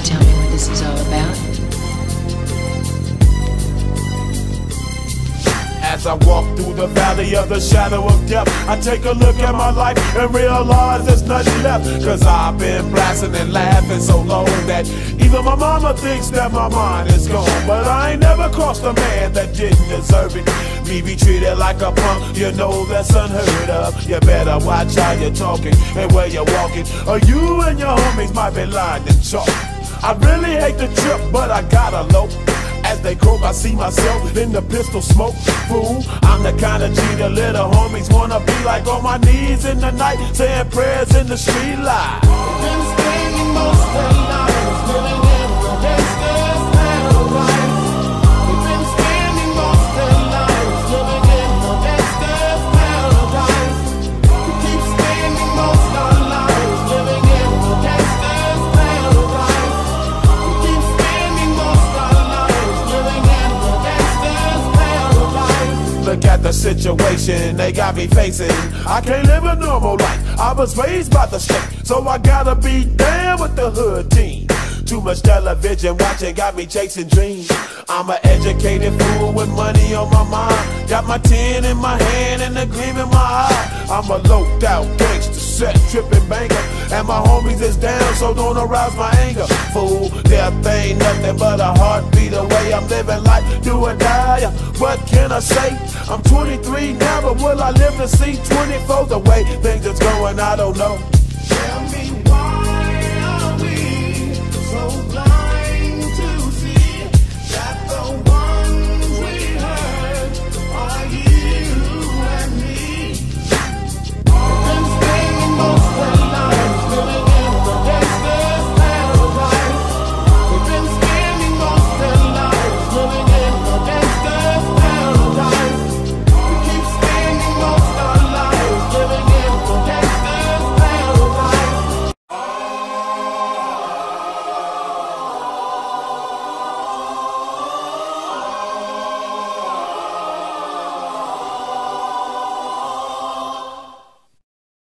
tell me what this is all about? As I walk through the valley of the shadow of death, I take a look at my life and realize there's nothing left. Cause I've been blasting and laughing so long that even my mama thinks that my mind is gone. But I ain't never crossed a man that didn't deserve it. Me be treated like a punk, you know that's unheard of. You better watch how you're talking and where you're walking, or you and your homies might be lying in chalk. I really hate the trip, but I gotta low. As they croak, I see myself in the pistol smoke. Fool, I'm the kind of G the little homies wanna be like, on my knees in the night, saying prayers in the street light. Been spending most of their lives living in a gangster's paradise. We've been spending most of their lives living in a gangster's paradise. We keep spending most of our lives living in a gangster's paradise. We keep spending most of our lives living in a gangster's paradise. Look at the situation they got me facing. I can't live a normal life. I was raised by the state, so I gotta be down with the hood team. Too much television watching got me chasing dreams. I'm an educated fool with money on my mind. Got my tin in my hand and a gleam in my eye. I'm a loped out gangster, set tripping banker, and my homies is down, so don't arouse my anger. Fool, death ain't nothing but a heartbeat away. I'm living life, do or die. What can I say? I'm 23 now, but will I live to see 24? The way things is going, I don't know. Tell me